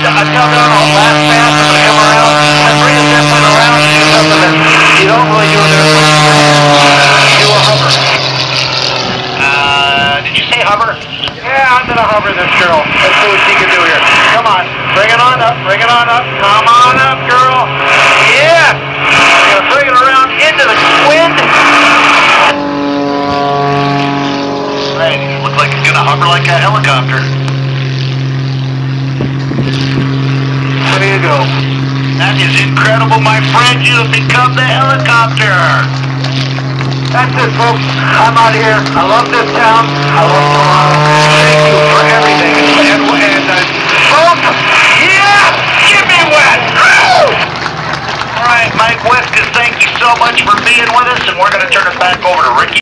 until they're on the last pass and they come around and bring this airplane around to do something that you don't really do with airplanes. Do a hover. Did you say hover? Yeah, I'm gonna hover this girl. Let's see what she can do here. Come on, bring it on up, bring it on up. Come on up, girl. Yeah! We're gonna bring it around into the wind. Right, looks like it's gonna hover like a helicopter. There you go. That is incredible, my friend. You have become the helicopter. That's it, folks. I'm out here. I love this town. I love Toronto. Thank you for everything. Folks, yeah! Get me wet! All right, Mike Weskus, thank you so much for being with us, and we're going to turn it back over to Ricky.